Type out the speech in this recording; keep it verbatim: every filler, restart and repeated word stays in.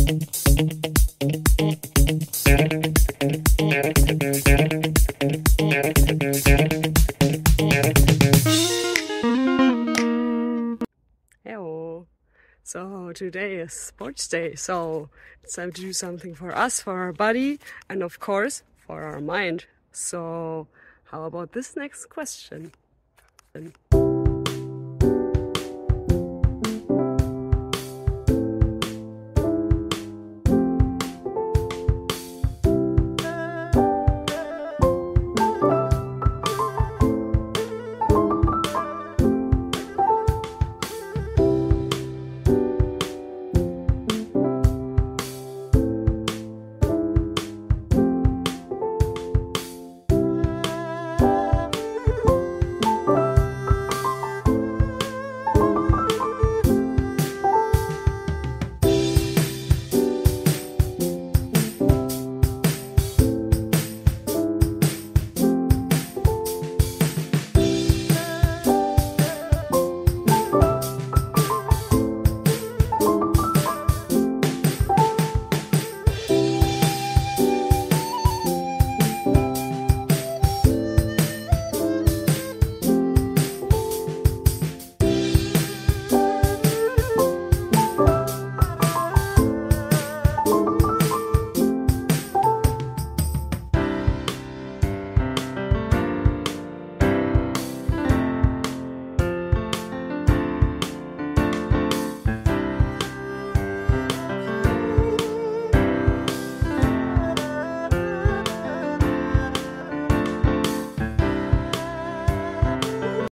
Hello. So today is sports day, so it's time to do something for us, for our body, and of course for our mind. So how about this next question?